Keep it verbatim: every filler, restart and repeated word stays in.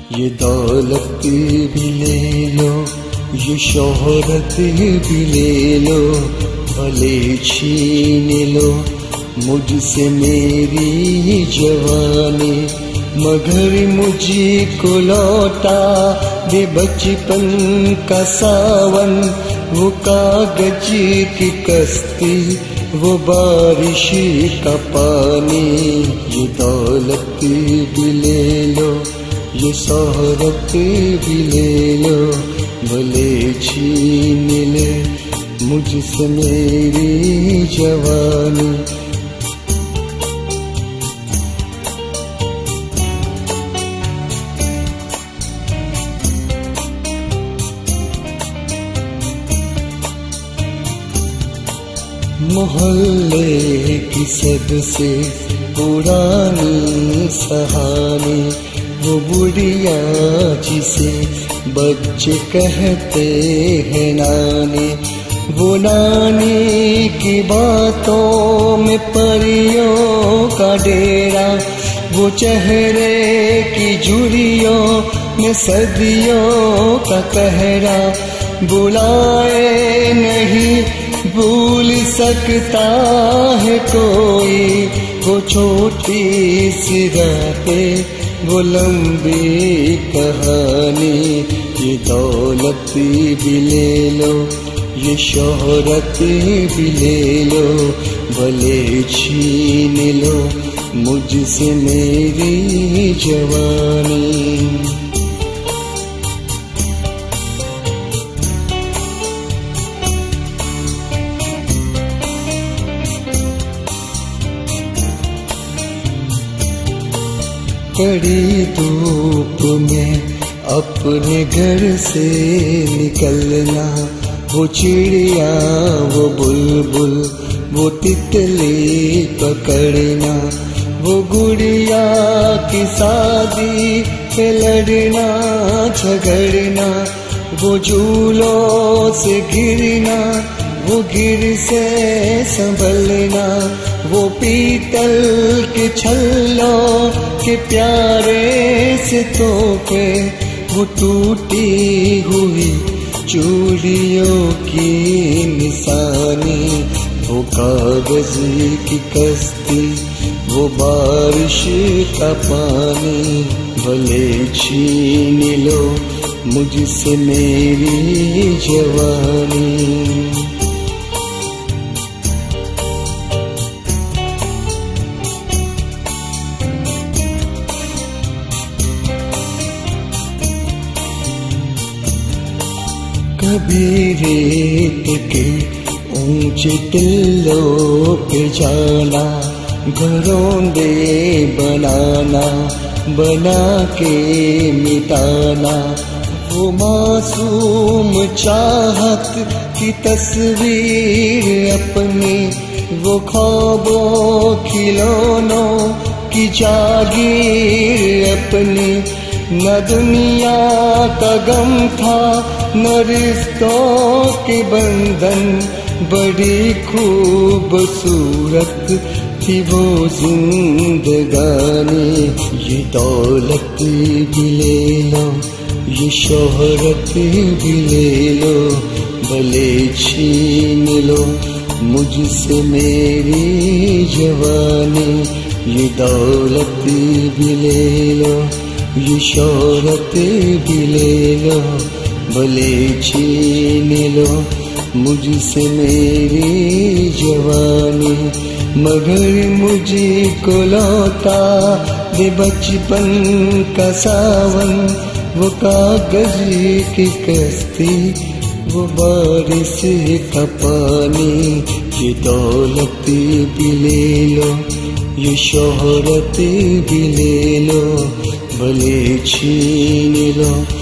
ये दौलत भी ले लो, ये शोहरत भी ले लो, भले छीन लो मुझसे मेरी जवानी, मगर मुझको लौटा दे बचपन का सावन, वो कागज की कश्ती, वो बारिश का पानी। ये दौलत भी ले लो, ये शोहरत भी ले लो, भले छीन ले मुझसे मेरी जवानी। मोहल्ले की सबसे पुरानी सहानी, वो बुढ़िया जिसे बच्चे कहते हैं नानी, वो नानी की बातों में परियों का डेरा, वो चेहरे की झुर्रियों में सदियों का कहरा, बुलाए नहीं भूल सकता है कोई, वो छोटी सी रातें, वो लंबी कहानी। ये दौलत भी ले लो, ये शोहरत भी ले लो, भले छीन लो मुझसे मेरी जवानी। कड़ी धूप में अपने घर से निकलना, वो चिड़िया वो बुलबुल वो तितली पकड़ना, वो गुड़िया की शादी पे लड़ना झगड़ना, वो झूलों से गिरना, वो गिर से संभलना, वो पीतल के छल्लों के प्यारे से तोपे, वो टूटी हुई चूड़ियों की निशानी, वो कागज की कश्ती, वो बारिश का पानी, भले छीन लो मुझसे मेरी जवानी। कभी रेत के ऊंचे टिल्लों पे जाना, घरौंदे बनाना, बना के मिटाना, वो मासूम चाहत की तस्वीर अपनी, वो ख्वाबों खिलौनों की जागीर अपनी, न दुनिया का गम था न रिश्तों के बंधन, बड़ी खूबसूरत थी वो जिंदगानी। ये दौलत भी ले लो, ये शोहरत भी ले लो, भले छीन लो मुझसे मेरी जवानी। ये दौलत भी ले लो, ये शोहरत भी ले लो, भले छीन लो मुझसे मेरी जवानी, मगर मुझको लौटा दे बचपन का सावन, वो कागज की कश्ती, वो बारिश का पानी। ये दौलत भी ले लो, ये शोहरत भी ले लो, भले छीन लो